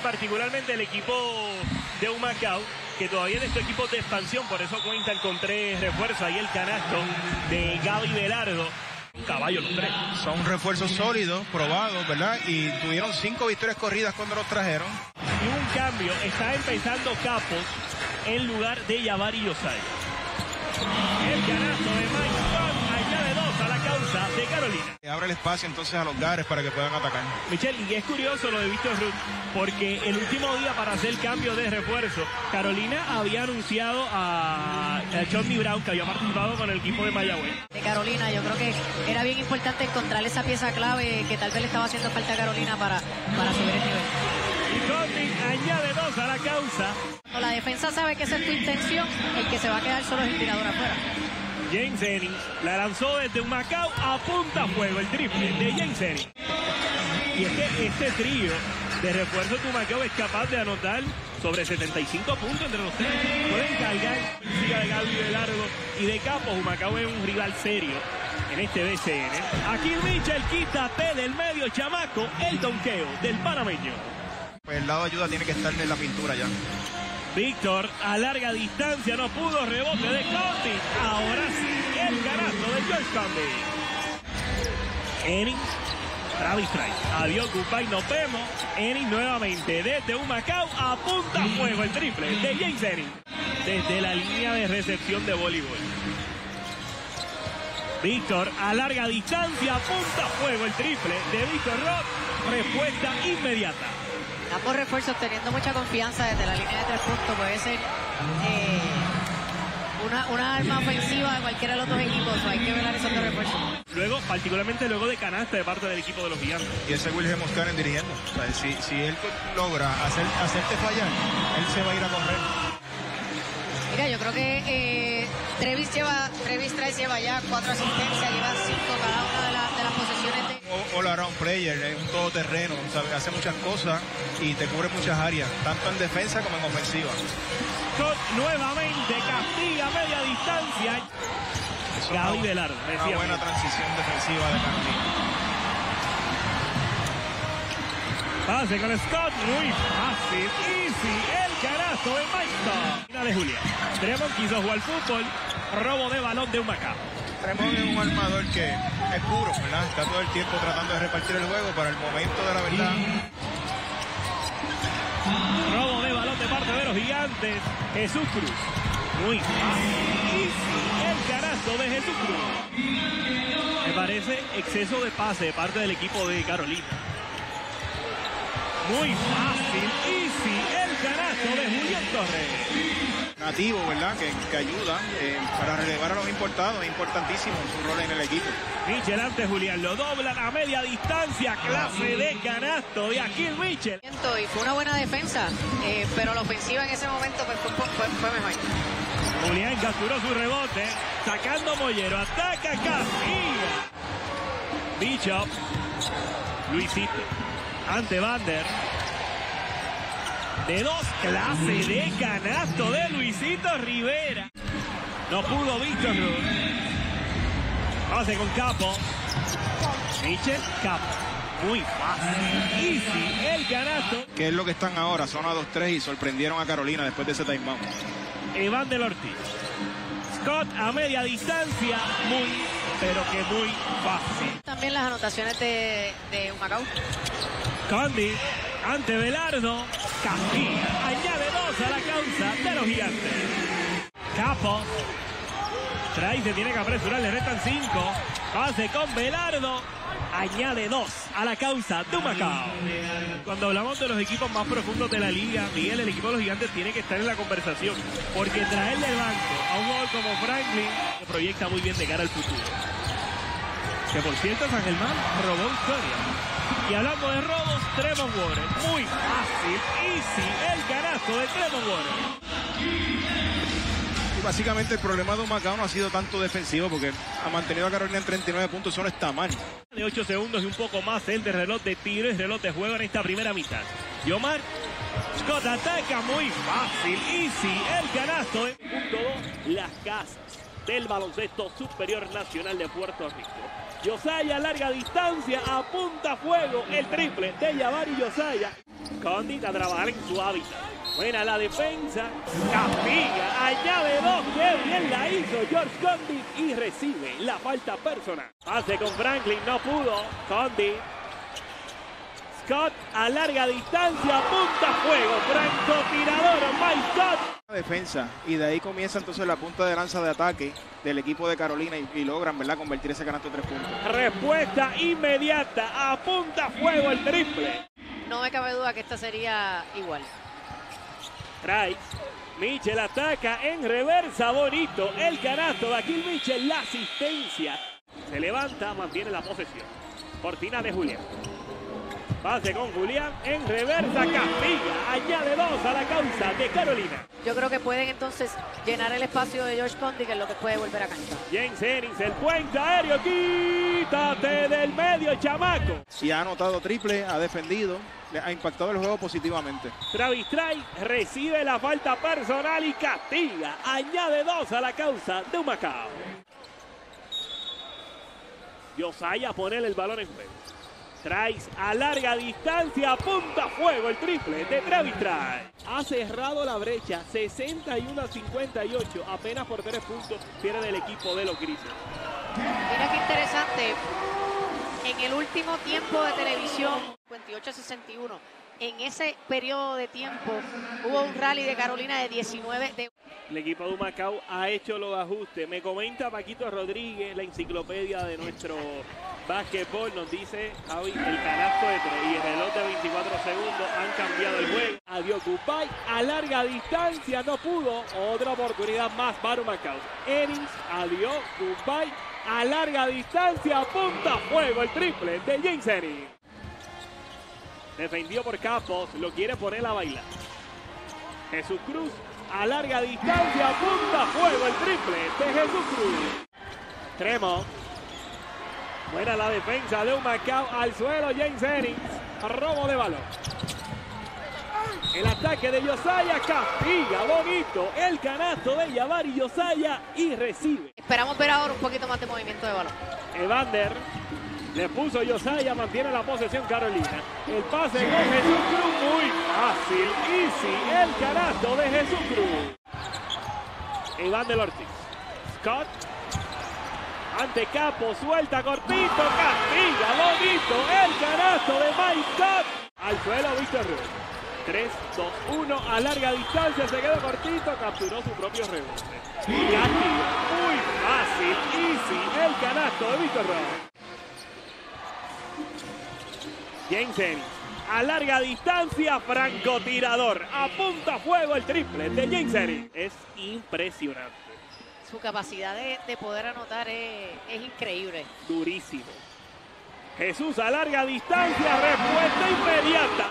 particularmente el equipo de Humacao, que todavía es su equipo de expansión, por eso cuentan con 3 refuerzos. Ahí el canasto de Gaby Velardo. Un caballo los 3. Son refuerzos sólidos, probados, ¿verdad? Y tuvieron 5 victorias corridas cuando los trajeron. Y un cambio, está empezando Capos en lugar de Yavari Yosaya. El canasto de Mike Scott añade 2 a la causa de Carolina. Abre el espacio entonces a los Gares para que puedan atacar. Michelle, y es curioso lo de Víctor Ruth, porque el último día para hacer cambio de refuerzo, Carolina había anunciado a Johnny Brown, que había participado con el equipo de Mayagüez. De Carolina, yo creo que era bien importante encontrar esa pieza clave que tal vez le estaba haciendo falta a Carolina para subir el nivel. Y Conti añade 2 a la causa. Cuando la defensa sabe que esa es tu intención, el que se va a quedar solo es el tirador afuera. James Ennis la lanzó desde Humacao, apunta a fuego el triple de James Ennis. Y es que este trío de refuerzo de Humacao es capaz de anotar sobre 75 puntos entre los 3. Pueden cargar la de Gaby Velardo y de Capos. Humacao es un rival serio en este BCN. Aquí Mitchell, quítate del medio, chamaco, el donqueo del panameño. Pues el lado de ayuda tiene que estar en la pintura ya. Víctor a larga distancia, no pudo, rebote de Conti. Ahora sí, el canasto de George Conti. Ennis, Travis Trice. Adiós, goodbye, nos vemos. Ennis nuevamente desde Humacao, apunta a fuego el triple de James Ennis. Desde la línea de recepción de voleibol. Víctor a larga distancia, apunta a fuego el triple de Víctor Roth. Respuesta inmediata. Ambos refuerzos teniendo mucha confianza desde la línea de 3 puntos. Puede ser una arma ofensiva de cualquiera de los dos equipos. Hay que velar esos 2 refuerzos. Luego, particularmente luego de canasta de parte del equipo de los Gigantes. Y ese Wilhelm Oscar dirigiendo. O sea, si él logra hacerte fallar, él se va a ir a correr. Mira, yo creo que Travis Trice lleva ya 4 asistencias, lleva 5 cada una de las posesiones de... All around player, es un todoterreno, ¿sabe? Hace muchas cosas y te cubre muchas áreas, tanto en defensa como en ofensiva. Scott nuevamente castiga a media distancia. Gaby Velardo. Una buena transición defensiva de Carolina. Pase con Scott, muy fácil, easy, el canasto de Mike Scott. Final de Julia. Tremont quiso jugar fútbol, robo de balón de Humacao. Tremont es un armador que es puro, ¿verdad? Está todo el tiempo tratando de repartir el juego para el momento de la verdad. Robo de balón de parte de los Gigantes. Jesús Cruz. Muy fácil. El canasto de Jesús Cruz. Me parece exceso de pase de parte del equipo de Carolina. Muy fácil. Easy. El canasto de Julián Torres. Nativo, ¿verdad? Que ayuda para relevar a los importados. Es importantísimo su rol en el equipo. Mitchell ante Julián, lo doblan a media distancia, clase de canasto de Akil Mitchell. Y fue una buena defensa, pero la ofensiva en ese momento pues, fue mejor. Julián capturó su rebote, sacando Mollero, ataca Casilla. Bishop, Luisito, ante Vander. De 2, clase de canasto de Luisito Rivera. No pudo Víctor Ruth. Pase con Capo. Mitchell, Capo. Muy fácil. Easy, el canasto. Que es lo que están ahora, zona 2-3 y sorprendieron a Carolina después de ese timeout. Iván del Ortiz. Scott a media distancia, pero que muy fácil. También las anotaciones de Humacao. Condi ante Velardo. Castilla añade 2 a la causa de los Gigantes. Capo. Trae, se tiene que apresurar, le restan 5. Pase con Velardo. Añade 2 a la causa de Humacao. Cuando hablamos de los equipos más profundos de la liga, Miguel, el equipo de los Gigantes tiene que estar en la conversación. Porque traerle el banco a un jugador como Franklin se proyecta muy bien de cara al futuro. Que por cierto, San Germán robó historia. Y hablando de robos, Tremont Waters. Muy fácil, easy, el canasto de Tremont Waters. Y básicamente el problema de Humacao no ha sido tanto defensivo porque ha mantenido a Carolina en 39 puntos, eso no está mal. De 8 segundos y un poco más el de reloj de tiro y reloj de juego en esta primera mitad. Yomar, Scott ataca muy fácil, easy, el canasto. Punto 2, las casas del baloncesto superior nacional de Puerto Rico. Yosaya a larga distancia, apunta a fuego el triple de Yavari Yosaya. Condit a trabajar en su hábitat. Buena la defensa. Castiga. Añade 2. Qué bien la hizo George Condit y recibe la falta personal. Pase con Franklin. No pudo. Condit. Scott a larga distancia. Punta fuego. Francotirador. Mike Scott. Defensa. Y de ahí comienza entonces la punta de lanza de ataque del equipo de Carolina y logran, ¿verdad?, convertir ese canasto en 3 puntos. Respuesta inmediata. Apunta fuego el triple. No me cabe duda que esta sería igual. Trice, Mitchell ataca en reversa, bonito el canasto de Akeem Mitchell, la asistencia. Se levanta, mantiene la posesión. Cortina de Julián. Pase con Julián en reversa, castiga, añade 2 a la causa de Carolina. Yo creo que pueden entonces llenar el espacio de George Condit, que es lo que puede volver a cancha. James Ennis, el puente aéreo, quítate del medio, chamaco. Y ha anotado triple, ha defendido, ha impactado el juego positivamente. Travis Trice recibe la falta personal y castiga, añade 2 a la causa de Humacao. Josiah pone el balón en juego. Trice a larga distancia, apunta fuego el triple de Travis Trice. Ha cerrado la brecha, 61-58, apenas por 3 puntos pierde el equipo de los grises. Mira qué interesante, en el último tiempo de televisión, 58-61, en ese periodo de tiempo hubo un rally de Carolina de 19. El equipo de Humacao ha hecho los ajustes. Me comenta Paquito Rodríguez, la enciclopedia de nuestro básquetbol, nos dice Javi, el canasto de 3 y el reloj de 24 segundos han cambiado el juego. Adiós goodbye, a larga distancia no pudo, otra oportunidad más para Humacao. Ennis, adiós goodbye, a larga distancia, punta fuego el triple de James Ennis. Defendido por Capos, lo quiere poner a bailar. Jesús Cruz a larga distancia, punta fuego el triple de Jesús Cruz. Tremont. Buena la defensa de Humacao, al suelo James Ennis, robo de balón. El ataque de Josiah, castiga, bonito, el canasto de Jabari Josiah y recibe. Esperamos ver ahora un poquito más de movimiento de balón. Evander le puso Josiah, mantiene la posesión Carolina. El pase con Jesús Cruz, muy fácil, easy, el canasto de Jesús Cruz. Evander Ortiz, Scott. Ante Capo, suelta cortito, castiga, bonito, el canasto de Mike Scott. Al suelo Víctor Ruiz. 3, 2, 1, a larga distancia, se quedó cortito, capturó su propio rebote. Castiga, muy fácil, easy, el canasto de Víctor Ruiz. James Ennis, a larga distancia, francotirador, apunta fuego el triple de James Ennis. Es impresionante. Su capacidad de poder anotar es increíble. Durísimo. Jesús a larga distancia, respuesta inmediata.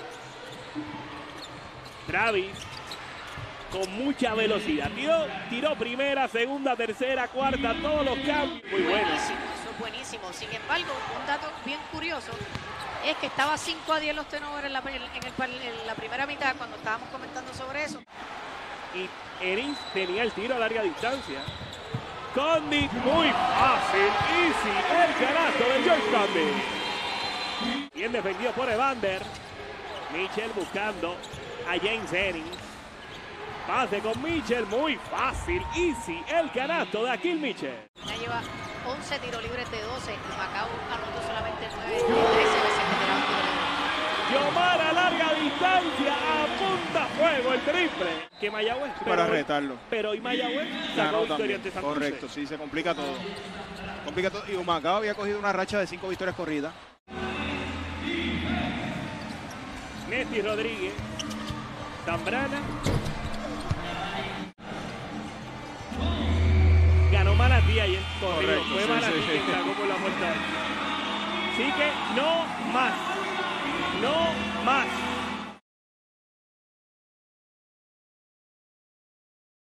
Travis con mucha velocidad. Tiró primera, segunda, tercera, cuarta, todos los cambios. Muy bueno. Buenísimo, eso es buenísimo. Sin embargo, un dato bien curioso es que estaba 5-10 los turnovers en la primera mitad cuando estábamos comentando sobre eso. Y Ennis tenía el tiro a larga distancia. Condit, muy fácil, easy, el canasto de George Condit. Bien defendido por Evander. Mitchell buscando a James Ennis. Pase con Mitchell, muy fácil, easy, el canasto de Akeem Mitchell. Ya lleva 11 tiros libres de 12 y Macao anotó solamente 9 de 13 veces que tiraron tiro libre. Yomar a larga distancia, apunta fuego el triple. Que Mayagüez. Para retarlo. Pero hoy Mayagüez sacó victoria ante Santurce. Correcto, sí, se complica todo. Y Humacao había cogido una racha de 5 victorias corridas. Néstor Rodríguez. Zambrana. Ganó Manatí ayer. Correcto, Fue Manatí quien sacó por la puerta. Así que no más. No más.